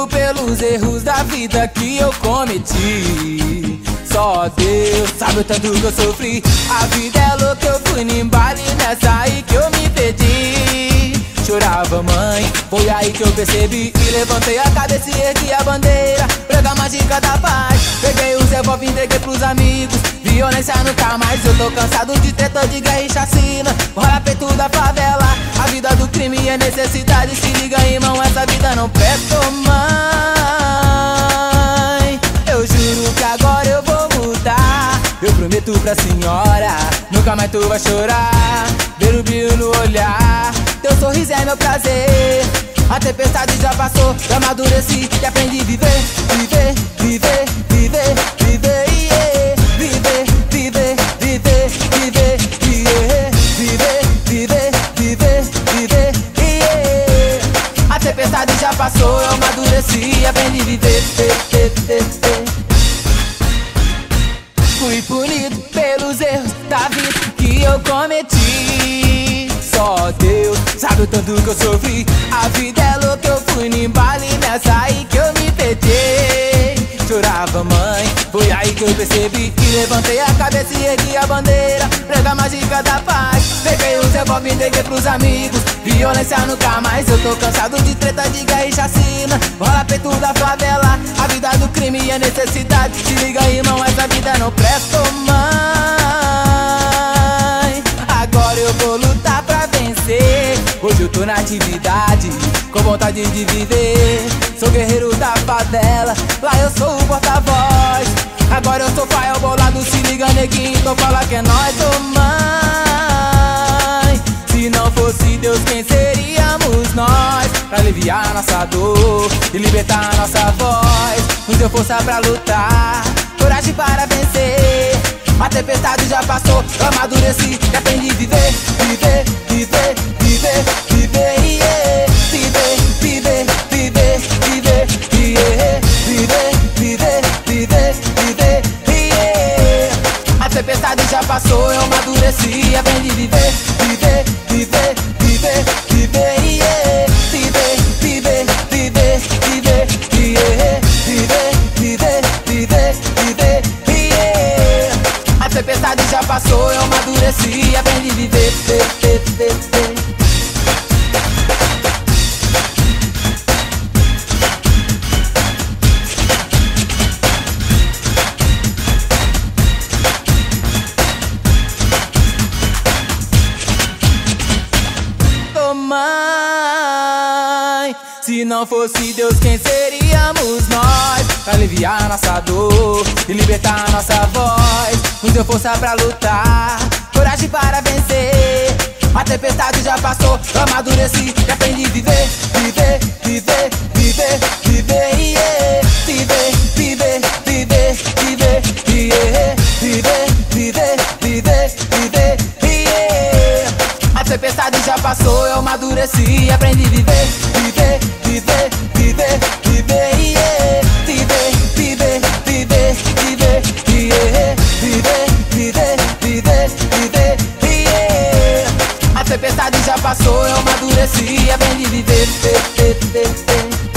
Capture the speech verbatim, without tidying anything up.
pelos erros da vida que eu cometi. Só Deus sabe o tanto que eu sofri. A vida é louca, eu fui no embale, nessa aí que eu me perdi. Chorava, mãe, foi aí que eu percebi. E levantei a cabeça e ergui a bandeira branca mágica da paz. Peguei os revólver e entreguei pros amigos. Violência nunca mais, eu tô cansado de treta, de guerra e chacina. Rola peito da favela, a vida do crime é necessidade. Se liga, irmão, essa vida não presta, mãe. Eu juro que agora eu vou mudar. Eu prometo pra senhora, nunca mais tu vai chorar. Ver o brilho no olhar, teu sorriso é meu prazer. A tempestade já passou, eu amadureci e aprendi a viver. Viver, viver, viver, viver, yeah. Viver, viver, viver, viver, yeah. Viver, viver, viver, viver, yeah. A tempestade já passou, eu amadureci e aprendi a viver, viver, viver, viver. Fui punido pelos erros da vida que eu cometi. Só Deus sabe o tanto que eu sofri. A vida é louca, eu fui no embale, nessa aí que eu me perdi. Chorava, mãe, foi aí que eu percebi. E levantei a cabeça e ergui a bandeira branca mágica da paz. Peguei os revólver e entreguei pros amigos. Violência nunca mais, eu tô cansado de treta, de guerra e chacina. Rola peito da favela, a vida do crime é necessidade. Se liga, irmão, essa vida não presta, mãe. Agora eu vou lutar pra vencer. Hoje eu tô na atividade, com vontade de viver. Sou guerreiro da favela, lá eu sou o porta-voz. Agora eu sou Fael bolado, se liga, neguinho, então fala que é nóis, ô mãe. Se não fosse Deus, quem seríamos nós? Pra aliviar nossa dor e libertar nossa voz. Nos deu força pra lutar, coragem para vencer. A tempestade já passou, eu amadureci e aprendi a viver. Viver, viver, viver, viver, yeah. Viver, viver, viver, viver, yeah. Viver, viver, viver, viver, yeah. A tempestade já passou, eu amadureci e aprendi a viver. Viver, viver, viver, viver, yeah. Viver, viver, viver, viver, yeah. Viver, viver, viver, viver, yeah. A tempestade já passou, eu amadureci e aprendi a viver, viver, viver, viver. Mãe, se não fosse Deus, quem seríamos nós? Pra aliviar nossa dor e libertar nossa voz. Nos deu força pra lutar, coragem para vencer. A tempestade já passou, eu amadureci e aprendi a viver. Viver, viver, viver, viver, yeah. Viver, viver, viver, viver, yeah. Viver, viver, viver, viver, yeah. A tempestade já passou, eu amadureci e aprendi a viver. Viver, viver, viver, viver, yeah. Viver, viver, viver, viver, yeah. Viver, viver, viver, viver, yeah. A tempestade já passou, eu amadureci e aprendi a viver, viver, viver, viver.